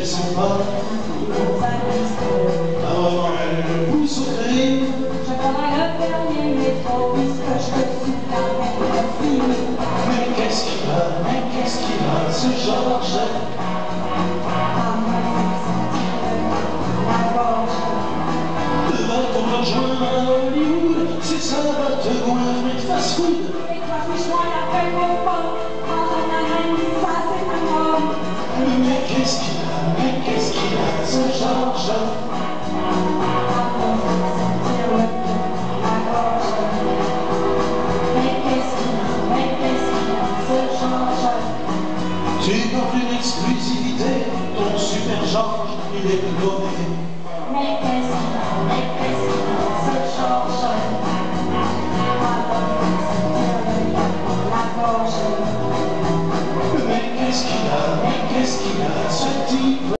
qu'elle sent pas. Ah vraiment, elle pousse au crime. Je prendrai le dernier métro puisque je suis la même fille. Mais qu'est-ce qu'il a, ce Georges? À moi, la gorge. Va-t-on rejoindre à Hollywood? C'est ça, va te goinfrer de fast-food. Et toi, fiche-moi la feuille au fond. En reine, ça c'est un homme. Mais qu'est-ce qu'il a, ce Georges? Tu portes une exclusivité, ton super Georges, il est cloné. Mais qu'est-ce qu'il a, ce Georges? La gorge. Mais qu'est-ce qu'il a, ce type?